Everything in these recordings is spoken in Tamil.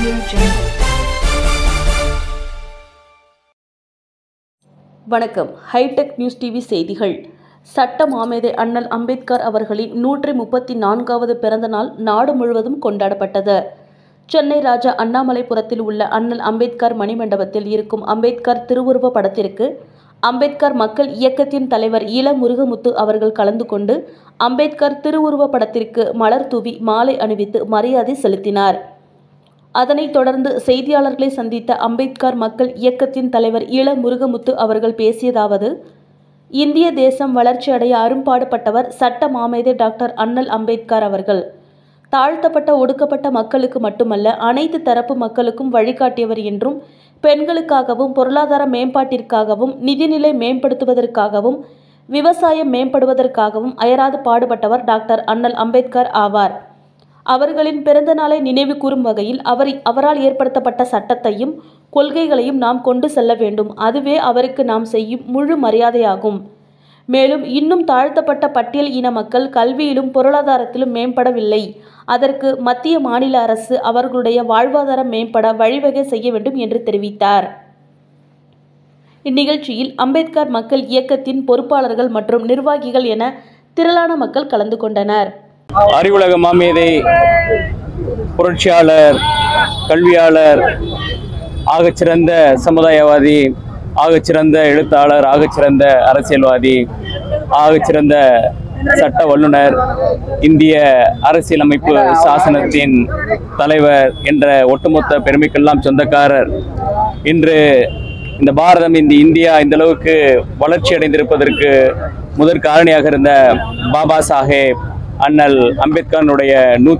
வணக்கம். ஹைடெக் நியூஸ் டிவி செய்திகள். சட்ட மாமேதை அண்ணல் அம்பேத்கர் அவர்களின் 134வது பிறந்த நாள் நாடு முழுவதும் கொண்டாடப்பட்டது. சென்னை ராஜா அண்ணாமலைபுரத்தில் உள்ள அண்ணல் அம்பேத்கர் மணிமண்டபத்தில் இருக்கும் அம்பேத்கர் திருவுருவ படத்திற்கு அம்பேத்கர் மக்கள் இயக்கத்தின் தலைவர் இள முருகமுத்து அவர்கள் கலந்து கொண்டு அம்பேத்கர் திருவுருவ படத்திற்கு மலர் தூவி மாலை அணிவித்து மரியாதை செலுத்தினார். அதனைத் தொடர்ந்து செய்தியாளர்களை சந்தித்த அம்பேத்கர் மக்கள் இயக்கத்தின் தலைவர் இள முருகமுத்து அவர்கள் பேசியதாவது: இந்திய தேசம் வளர்ச்சியடைய அரும்பாடுபட்டவர் சட்ட மாமேதை டாக்டர் அண்ணல் அம்பேத்கர் அவர்கள். தாழ்த்தப்பட்ட ஒடுக்கப்பட்ட மக்களுக்கு மட்டுமல்ல, அனைத்து தரப்பு மக்களுக்கும் வழிகாட்டியவர் என்றும், பெண்களுக்காகவும் பொருளாதார மேம்பாட்டிற்காகவும் நிதிநிலை மேம்படுத்துவதற்காகவும் விவசாயம் மேம்படுவதற்காகவும் அயராது பாடுபட்டவர் டாக்டர் அண்ணல் அம்பேத்கர் ஆவார். அவர்களின் பிறந்த நாளை நினைவு கூறும் வகையில் அவரால் ஏற்படுத்தப்பட்ட சட்டத்தையும் கொள்கைகளையும் நாம் கொண்டு செல்ல வேண்டும். அதுவே அவருக்கு நாம் செய்யும் முழு மரியாதையாகும். மேலும் இன்னும் தாழ்த்தப்பட்ட பட்டியல் இன மக்கள் கல்வியிலும் பொருளாதாரத்திலும் மேம்படவில்லை. அதற்கு மத்திய மாநில அரசு அவர்களுடைய வாழ்வாதாரம் மேம்பட வழிவகை செய்ய வேண்டும் என்று தெரிவித்தார். இந்நிகழ்ச்சியில் அம்பேத்கர் மக்கள் இயக்கத்தின் பொறுப்பாளர்கள் மற்றும் நிர்வாகிகள் என திரளான மக்கள் கலந்து கொண்டனர். அறிவுலக மாமேதை, புரட்சியாளர், கல்வியாளர், ஆகச்சிறந்த சமுதாயவாதி, ஆகச்சிறந்த எழுத்தாளர், ஆகச்சிறந்த அரசியல்வாதி, ஆகச்சிறந்த சட்ட வல்லுநர், இந்திய அரசியலமைப்பு சாசனத்தின் தலைவர் என்ற ஒட்டுமொத்த பெருமைக்கெல்லாம் சொந்தக்காரர். இன்று இந்த பாரதம், இந்த இந்தியா இந்த அளவுக்கு வளர்ச்சி அடைந்திருப்பதற்கு முதற் காரணியாக இருந்த பாபா சாஹேப் அண்ணல் அம்பேத்கருடைய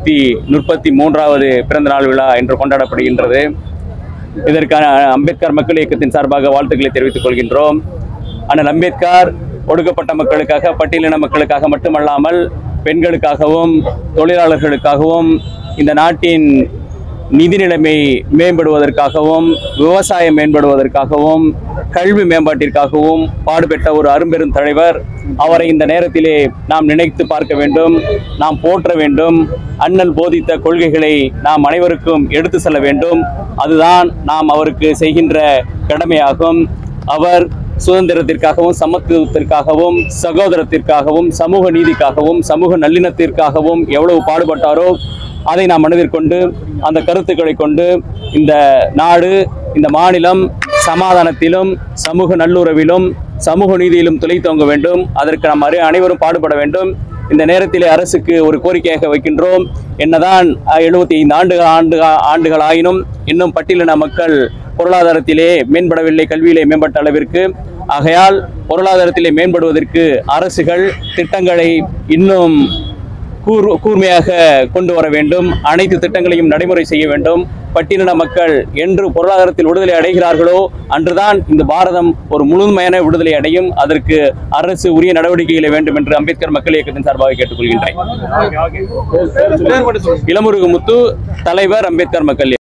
133வது பிறந்த நாள் விழா இன்று கொண்டாடப்படுகின்றது. இதற்கான அம்பேத்கர் மக்கள் இயக்கத்தின் சார்பாக வாழ்த்துக்களை தெரிவித்துக் கொள்கின்றோம். அண்ணல் அம்பேத்கர் ஒடுக்கப்பட்ட மக்களுக்காக, பட்டியலின மக்களுக்காக மட்டுமல்லாமல் பெண்களுக்காகவும் தொழிலாளர்களுக்காகவும், இந்த நாட்டின் நிதி நிலைமை மேம்படுவதற்காகவும், விவசாயம் மேம்படுவதற்காகவும், கல்வி மேம்பாட்டிற்காகவும் பாடுபட்ட ஒரு அரும்பெரும் தலைவர். அவரை இந்த நேரத்திலே நாம் நினைத்து பார்க்க வேண்டும், நாம் போற்ற வேண்டும். அண்ணல் போதித்த கொள்கைகளை நாம் அனைவருக்கும் எடுத்து செல்ல வேண்டும். அதுதான் நாம் அவருக்கு செய்கின்ற கடமையாகும். அவர் சுதந்திரத்திற்காகவும், சமத்துவத்திற்காகவும், சகோதரத்திற்காகவும், சமூக நீதிக்காகவும், சமூக நல்லிணத்திற்காகவும் எவ்வளவு பாடுபட்டாரோ அதை நாம் மனதில் கொண்டு, அந்த கருத்துக்களை கொண்டு இந்த நாடு, இந்த மாநிலம் சமாதானத்திலும், சமூக நல்லுறவிலும், சமூக நீதியிலும் துளைத்தோங்க வேண்டும். அதற்கு நாம் அனைவரும் பாடுபட வேண்டும். இந்த நேரத்திலே அரசுக்கு ஒரு கோரிக்கையாக வைக்கின்றோம். என்னதான் 75 ஆண்டுகள் ஆயினும் இன்னும் பட்டியலின மக்கள் பொருளாதாரத்திலே மேம்படவில்லை, கல்வியிலே மேம்பட்ட அளவிற்கு. ஆகையால் பொருளாதாரத்திலே மேம்படுவதற்கு அரசுகள் திட்டங்களை இன்னும் கூர்மையாக கொண்டு வர வேண்டும். அனைத்து திட்டங்களையும் நடைமுறை செய்ய வேண்டும். பட்டியலின மக்கள் என்று பொருளாதாரத்தில் விடுதலை அடைகிறார்களோ அன்றுதான் இந்த பாரதம் ஒரு முழுமையான விடுதலை அடையும். அதற்கு அரசு உரிய நடவடிக்கைகளை வேண்டும் என்று அம்பேத்கர் மக்கள் இயக்கத்தின் சார்பாக கேட்டுக்கொள்கின்றேன். இளமுருகமுத்து, தலைவர், அம்பேத்கர் மக்கள்.